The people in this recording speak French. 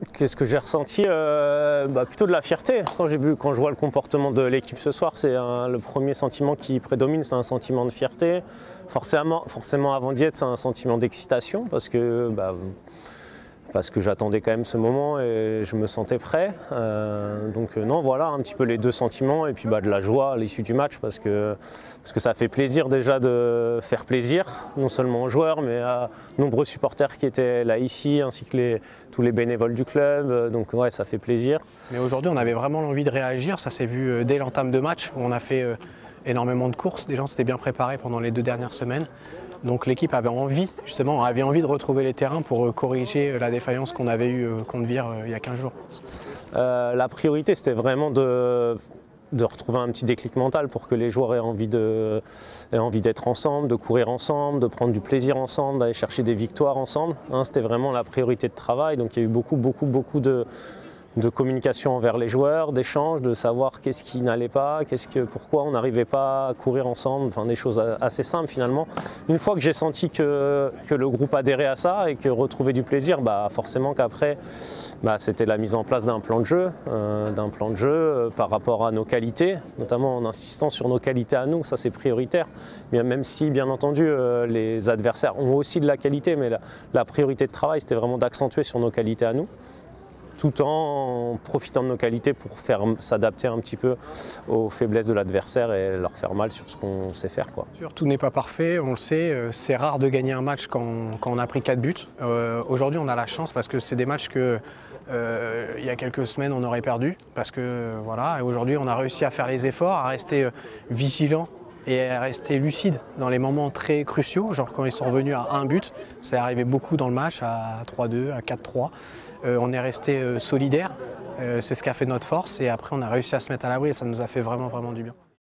Qu'est-ce que j'ai ressenti? Plutôt de la fierté. Quand je vois le comportement de l'équipe ce soir, c'est le premier sentiment qui prédomine, c'est un sentiment de fierté. Forcément avant d'y être, c'est un sentiment d'excitation parce que j'attendais quand même ce moment et je me sentais prêt. Non, voilà un petit peu les deux sentiments et puis de la joie à l'issue du match parce que ça fait plaisir déjà de faire plaisir, non seulement aux joueurs mais à nombreux supporters qui étaient là ici ainsi que tous les bénévoles du club. Donc ouais, ça fait plaisir. Mais aujourd'hui, on avait vraiment l'envie de réagir. Ça s'est vu dès l'entame de match où on a fait énormément de courses. Les gens s'étaient bien préparés pendant les 2 dernières semaines. Donc l'équipe avait envie de retrouver les terrains pour corriger la défaillance qu'on avait eue contre Vire il y a 15 jours. La priorité, c'était vraiment de retrouver un petit déclic mental pour que les joueurs aient envie d'être ensemble, de courir ensemble, de prendre du plaisir ensemble, d'aller chercher des victoires ensemble. C'était vraiment la priorité de travail. Donc il y a eu beaucoup de communication envers les joueurs, d'échanges, de savoir qu'est-ce qui n'allait pas, pourquoi on n'arrivait pas à courir ensemble, enfin des choses assez simples finalement. Une fois que j'ai senti que le groupe adhérait à ça et que retrouvait du plaisir, forcément qu'après c'était la mise en place d'un plan de jeu, par rapport à nos qualités, notamment en insistant sur nos qualités à nous, ça c'est prioritaire. Même si bien entendu les adversaires ont aussi de la qualité, mais la priorité de travail c'était vraiment d'accentuer sur nos qualités à nous, tout en profitant de nos qualités pour s'adapter un petit peu aux faiblesses de l'adversaire et leur faire mal sur ce qu'on sait faire. Tout n'est pas parfait, on le sait, c'est rare de gagner un match quand on a pris 4 buts. Aujourd'hui on a la chance parce que c'est des matchs que il y a quelques semaines on aurait perdu. Parce que voilà, aujourd'hui on a réussi à faire les efforts, à rester vigilant et à rester lucide dans les moments très cruciaux, genre quand ils sont revenus à 1 but, c'est arrivé beaucoup dans le match, à 3-2, à 4-3. On est resté solidaire, c'est ce qui a fait notre force et après on a réussi à se mettre à l'abri et ça nous a fait vraiment du bien.